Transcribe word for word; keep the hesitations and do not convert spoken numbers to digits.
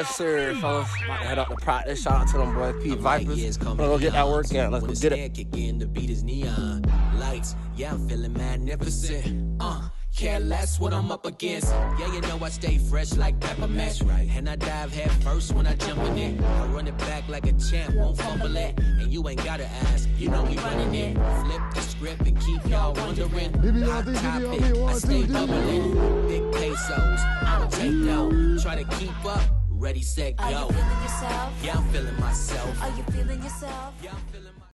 Yes, sir, fellas. About to head out to practice. Shout out to them boys, P Vipers. I'm gonna go get that work in. Let's go get it. Kick in, the beat is neon lights. Yeah, I'm feeling magnificent. Uh, care less what I'm up against. Yeah, you know I stay fresh like peppermint. Right, and I dive head first when I jump in it. I run it back like a champ, won't fumble it. And you ain't gotta ask, you know we running it. Flip the script and keep y'all wondering. Hot topic, I stay bubbling. Big pesos, I don't take no. Try to keep up. Ready, set, go. Are you feeling yourself? Yeah, I'm feeling myself. Are you feeling yourself? Yeah, I'm feeling